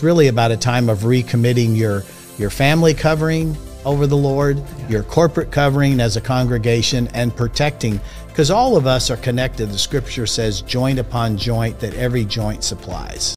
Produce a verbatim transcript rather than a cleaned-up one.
it's really about a time of recommitting your, your family covering over the Lord, yeah. your corporate covering as a congregation, and protecting, because all of us are connected. The scripture says joint upon joint, that every joint supplies.